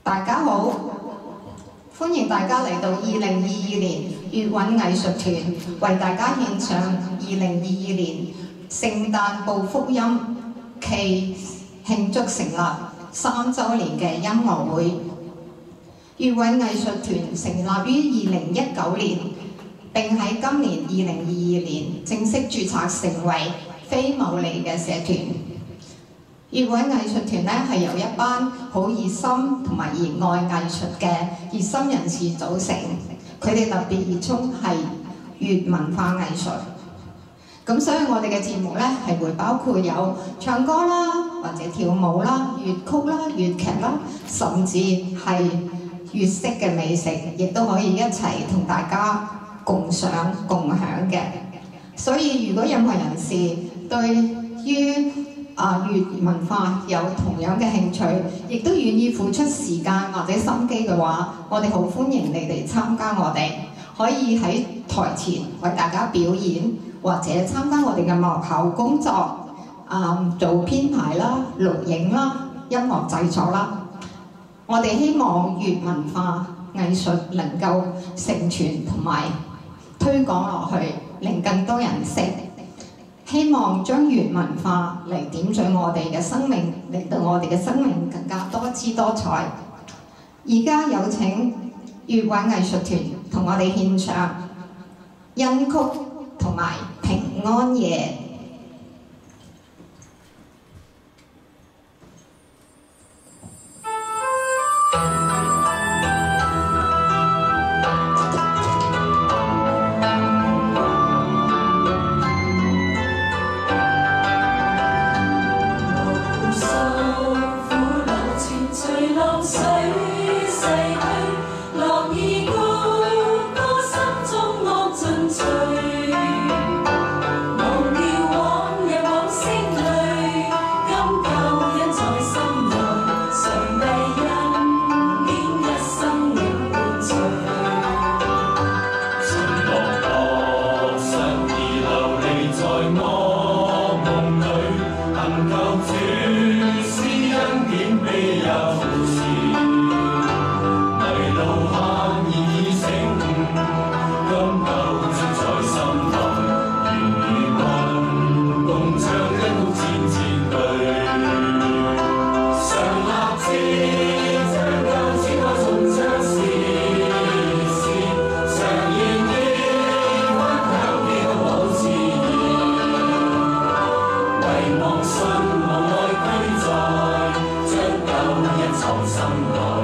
大家好，歡迎大家嚟到2022年粵韻藝術團為大家獻唱2022年聖誕報福音暨慶祝成立3週年嘅音樂會。粵韻藝術團成立於2019年，並喺今年2022年正式註冊成為非牟利嘅社團。粵韻藝術團咧係由一班好熱心同埋熱愛藝術嘅熱心人士組成，佢哋特別熱衷係粵文化藝術。咁所以我哋嘅節目咧係會包括有唱歌啦，或者跳舞啦、粵曲啦、粵劇啦，甚至係粵式嘅美食，亦都可以一齊同大家共享嘅。所以如果任何人士對於粵文化有同樣嘅興趣，亦都願意付出時間或者心機嘅話，我哋好歡迎你哋參加我哋，可以喺台前為大家表演，或者參加我哋嘅幕後工作，做編排啦、錄影啦、音樂製作啦。我哋希望粵文化藝術能夠承傳同埋推廣落去，令更多人識。希望將粵文化嚟點綴我哋嘅生命，令到我哋嘅生命更加多姿多彩。而家有請粵韻藝術團同我哋獻唱恩曲同埋平安夜。 望信望愛居在，將舊日藏心內。